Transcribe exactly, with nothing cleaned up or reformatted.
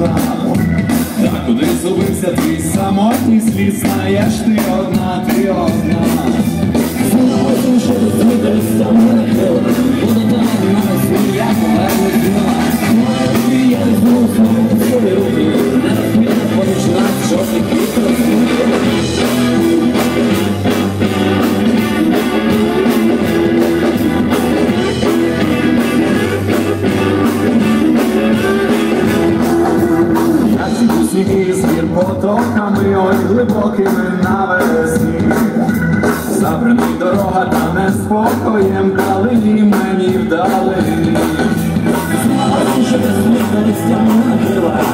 знав. Та куди зубився твій самотній слід, знаєш, ти одна, ти одна. Знову що ти звідався мене крила, буду далі на свій, я повернусь діла. Моя тобі, я не знову знову свої руки, не розміна поміж нас, що ти квіт розміни. Сніги звір потоками, ой глибокими навесні. Забраний дорога та неспокоєм, калині мені вдалині. Знала, що ти сміх на листями накрила,